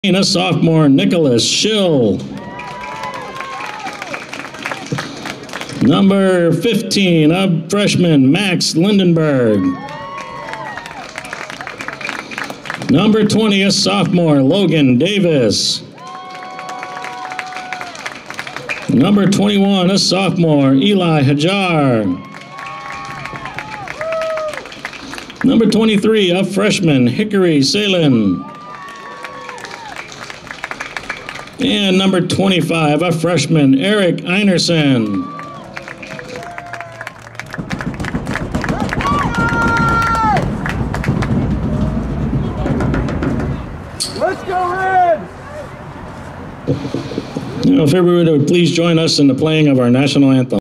A sophomore, Nicholas Schill. Number 15, a freshman, Max Lindenberg. Number 20, a sophomore, Logan Davis. Number 21, a sophomore, Eli Hajar. Number 23, a freshman, Hickory Salin. And number 25, a freshman, Eric Einerson. Let's go, Reds! Now, if everyone would please join us in the playing of our national anthem.